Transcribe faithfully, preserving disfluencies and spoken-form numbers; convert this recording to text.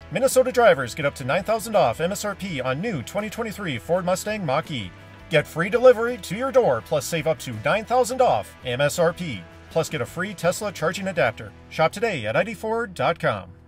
Minnesota drivers get up to nine thousand dollars off M S R P on new twenty twenty-three Ford Mustang Mach-E. Get free delivery to your door, plus save up to nine thousand dollars off M S R P. Plus get a free Tesla charging adapter. Shop today at Eide Ford dot com.